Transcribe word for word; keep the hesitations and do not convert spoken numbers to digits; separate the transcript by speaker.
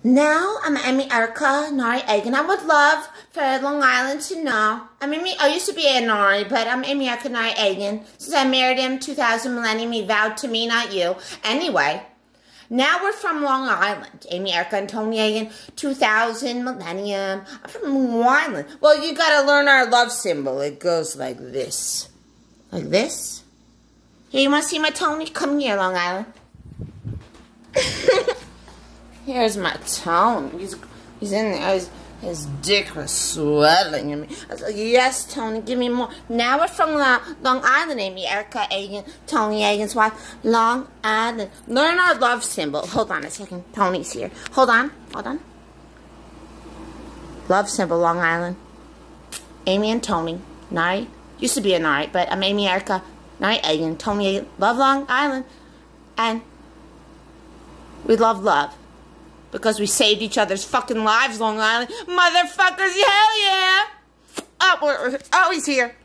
Speaker 1: Now, I'm Amy Erica Nari Egan. I would love for Long Island to know. I'm Amy, I used to be a Nari, but I'm Amy Erica Nari Egan. Since I married him two thousand millennium, he vowed to me, not you. Anyway, now we're from Long Island. Amy Erica and Tony Egan, two thousand millennium. I'm from Long Island. Well, you gotta learn our love symbol. It goes like this. Like this. Here, you wanna see my Tony? Come here, Long Island. Here's my Tony. He's, he's in there. His, his dick was swelling at me. I was like, yes, Tony, give me more. Now we're from Long, Long Island, Amy Erica Egan, Tony Egan's wife. Long Island. Learn our love symbol. Hold on a second. Tony's here. Hold on. Hold on. Love symbol, Long Island. Amy and Tony. Nari. Used to be a Nari, but I'm Amy Erica Nari Egan, Tony Egan. Love Long Island. And we love love. Because we saved each other's fucking lives, Long Island. Motherfuckers, hell yeah! Oh, we're, we're, oh, he's here.